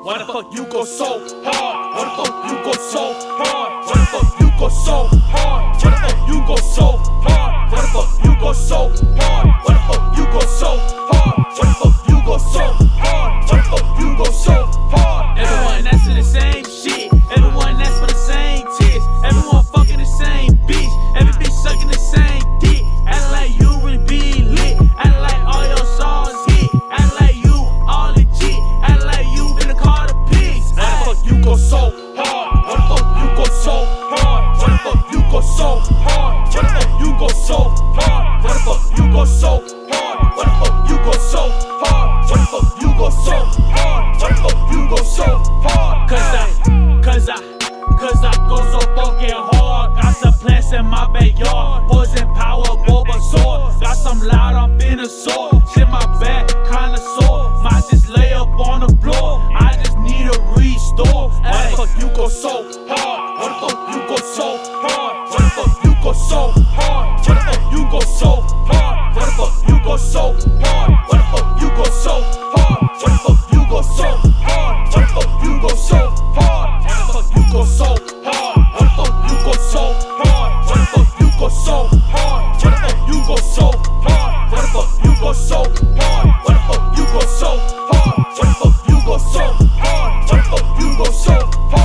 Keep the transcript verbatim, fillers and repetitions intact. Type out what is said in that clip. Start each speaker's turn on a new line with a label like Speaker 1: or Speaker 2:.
Speaker 1: Why the fuck you go so hard? Why the fuck you go so hard? Why the fuck you go so hard? Why the fuck you go so hard? Why the fuck you go so hard? Why the fuck you go so hard? Why the fuck you go so hard? Why the fuck you go so hard? Everyone that's in the same shit. Everyone that's for the same tits. Everyone fucking the same bitch. Every bitch sucking the same dick. Act like you really be lit. Act like all your songs hit. Act like you all legit. Act like you finna call the pigs. Why the fuck you go so hard? Why the fuck you go so hard? Why the fuck you go so hard? Why the fuck you go so hard? Why the fuck you go so hard? Why the fuck you go so hard? Why the fuck you go so hard? Why the fuck you go so hard? Cause I, cause I, cause I go so fucking hard. Got some plants in my backyard. Poison power, boba sword. Got some loud, I'm finna soar. Shit my back, kinda sore. Might just lay up on the floor. I just need a restore. Why the fuck you go so hard? Why the fuck you go so hard? Why the fuck you go so hard? Why the fuck you go so hard? Why the fuck you go so hard? Why the fuck you go so hard? Why the fuck you go so hard? Why the fuck you go so hard? Why the fuck you go so hard? Why the fuck you go so hard? Why the fuck you go so hard? Why the fuck you go so hard? Why the fuck you go so hard? Why the fuck you go so hard? Why the fuck you go so hard? Why the fuck you go so hard?